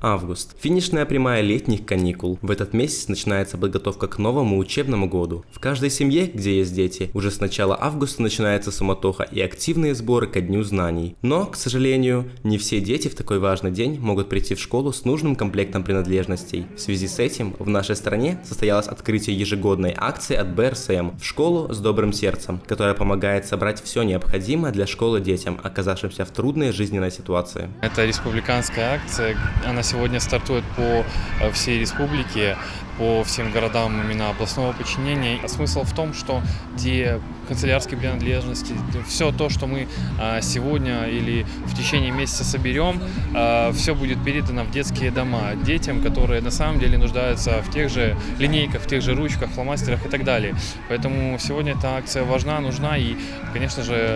Август. Финишная прямая летних каникул. В этот месяц начинается подготовка к новому учебному году. В каждой семье, где есть дети, уже с начала августа начинается суматоха и активные сборы ко Дню знаний. Но, к сожалению, не все дети в такой важный день могут прийти в школу с нужным комплектом принадлежностей. В связи с этим в нашей стране состоялось открытие ежегодной акции от БРСМ «В школу с добрым сердцем», которая помогает собрать все необходимое для школы детям, оказавшимся в трудной жизненной ситуации. Это республиканская акция, она сегодня стартует по всей республике, по всем городам именно областного подчинения. Смысл в том, что те канцелярские принадлежности, все то, что мы сегодня или в течение месяца соберем, все будет передано в детские дома детям, которые на самом деле нуждаются в тех же линейках, в тех же ручках, фломастерах и так далее. Поэтому сегодня эта акция важна, нужна, и, конечно же,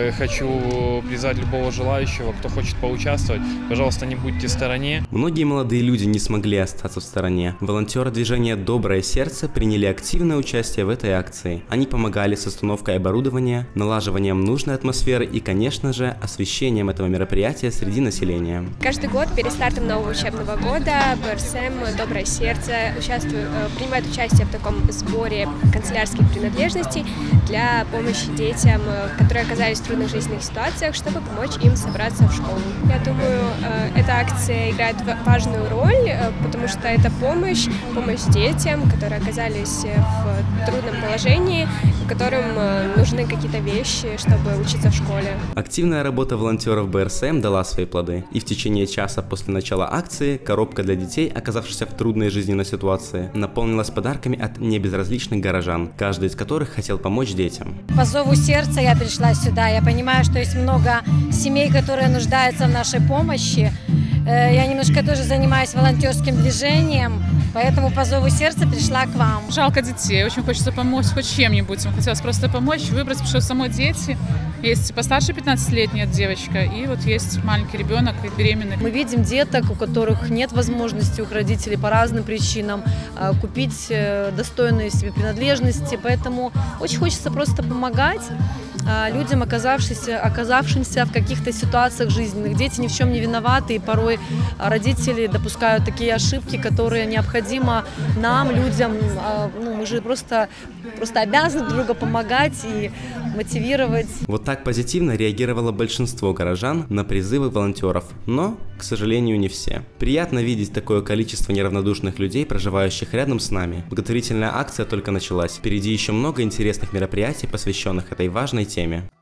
хочу призвать любого желающего, кто хочет поучаствовать, пожалуйста, не будьте в стороне. Многие молодые люди не смогли остаться в стороне. Волонтеры движения «Доброе сердце» приняли активное участие в этой акции. Они помогали с установкой оборудования, налаживанием нужной атмосферы и, конечно же, освещением этого мероприятия среди населения. Каждый год перед стартом нового учебного года БРСМ «Доброе сердце» принимает участие в таком сборе канцелярских принадлежностей для помощи детям, которые оказались в трудных жизненных ситуациях, чтобы помочь им собраться в школу. Я думаю, эта акция играет важную роль, потому что это помощь детям, которые оказались в трудном положении, которым нужны какие-то вещи, чтобы учиться в школе. Активная работа волонтеров БРСМ дала свои плоды, и в течение часа после начала акции коробка для детей, оказавшихся в трудной жизненной ситуации, наполнилась подарками от небезразличных горожан, каждый из которых хотел помочь детям. По зову сердца я пришла сюда. Я понимаю, что есть много семей, которые нуждаются в нашей помощи. Я немножко тоже занимаюсь волонтерским движением, поэтому по зову сердца пришла к вам. Жалко детей, очень хочется помочь хоть чем-нибудь. Хотелось просто помочь, выбрать, потому что самой дети. Есть постарше 15-летняя девочка, и вот есть маленький ребенок и беременный. Мы видим деток, у которых нет возможности у родителей по разным причинам купить достойные себе принадлежности, поэтому очень хочется просто помогать людям, оказавшимся в каких-то ситуациях жизненных. Дети ни в чем не виноваты, и порой родители допускают такие ошибки, которые необходимо нам, людям, мы же просто обязаны друг другу помогать и мотивировать. Вот так позитивно реагировало большинство горожан на призывы волонтеров, но, к сожалению, не все. Приятно видеть такое количество неравнодушных людей, проживающих рядом с нами. Благотворительная акция только началась. Впереди еще много интересных мероприятий, посвященных этой важной теме.